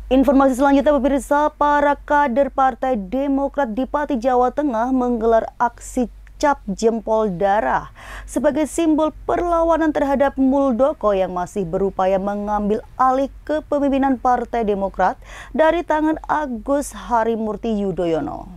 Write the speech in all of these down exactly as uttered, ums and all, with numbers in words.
Informasi selanjutnya pemirsa, para kader Partai Demokrat di Pati, Jawa Tengah menggelar aksi cap jempol darah sebagai simbol perlawanan terhadap Muldoko yang masih berupaya mengambil alih kepemimpinan Partai Demokrat dari tangan Agus Harimurti Yudhoyono.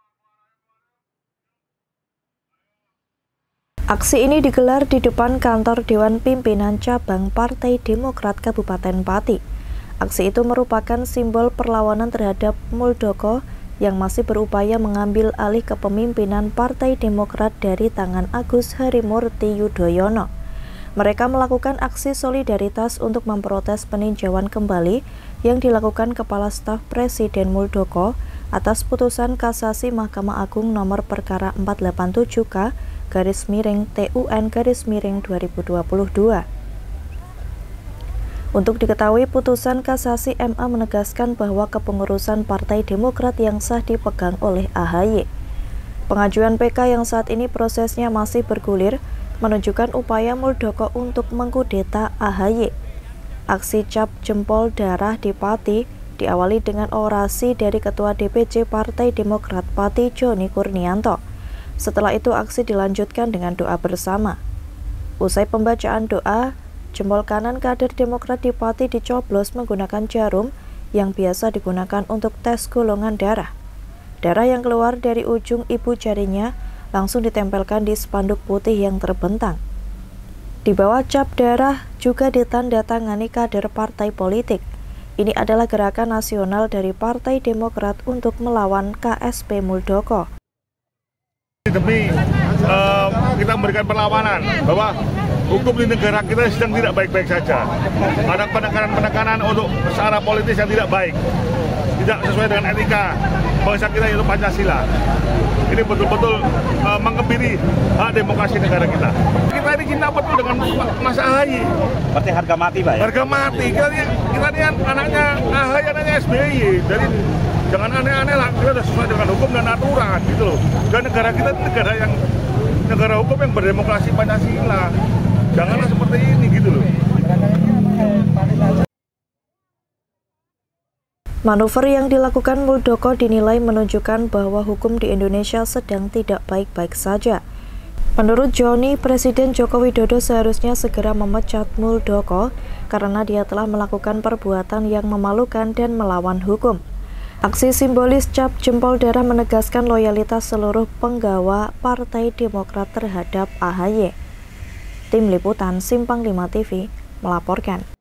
Aksi ini digelar di depan kantor Dewan Pimpinan Cabang Partai Demokrat Kabupaten Pati. Aksi itu merupakan simbol perlawanan terhadap Muldoko yang masih berupaya mengambil alih kepemimpinan Partai Demokrat dari tangan Agus Harimurti Yudhoyono. Mereka melakukan aksi solidaritas untuk memprotes peninjauan kembali yang dilakukan Kepala Staf Presiden Muldoko atas putusan kasasi Mahkamah Agung nomor perkara empat delapan tujuh K garis miring T U N garis miring dua ribu dua puluh dua. Untuk diketahui, putusan kasasi M A menegaskan bahwa kepengurusan Partai Demokrat yang sah dipegang oleh A H Y. Pengajuan P K yang saat ini prosesnya masih bergulir menunjukkan upaya Muldoko untuk mengkudeta A H Y. Aksi cap jempol darah di Pati diawali dengan orasi dari Ketua D P C Partai Demokrat Pati Joni Kurnianto. Setelah itu aksi dilanjutkan dengan doa bersama. Usai pembacaan doa, jempol kanan kader Demokrat di Pati dicoblos menggunakan jarum yang biasa digunakan untuk tes golongan darah. Darah yang keluar dari ujung ibu jarinya langsung ditempelkan di spanduk putih yang terbentang. Di bawah cap darah juga ditandatangani kader partai politik. Ini adalah gerakan nasional dari Partai Demokrat untuk melawan K S P Muldoko. Demi uh, kita memberikan perlawanan bahwa hukum di negara kita sedang tidak baik-baik saja. Ada penekanan-penekanan untuk secara politis yang tidak baik, tidak sesuai dengan etika bangsa kita yaitu Pancasila. Ini betul-betul uh, mengebiri hak demokrasi negara kita. Kita ini cinta betul dengan Mas A H Y. Berarti harga mati, Pak ya? Harga mati. Kita ini, kita ini anaknya A H Y, anaknya S B Y. Jadi jangan aneh-aneh lah, kita sudah sesuai dengan hukum dan aturan gitu loh. Dan negara kita itu negara yang negara hukum yang berdemokrasi Pancasila. Janganlah seperti ini gitu loh. Manuver yang dilakukan Muldoko dinilai menunjukkan bahwa hukum di Indonesia sedang tidak baik-baik saja. Menurut Joni, Presiden Joko Widodo seharusnya segera memecat Muldoko karena dia telah melakukan perbuatan yang memalukan dan melawan hukum. Aksi simbolis cap jempol darah menegaskan loyalitas seluruh penggawa Partai Demokrat terhadap A H Y. Tim Liputan Simpang lima T V melaporkan.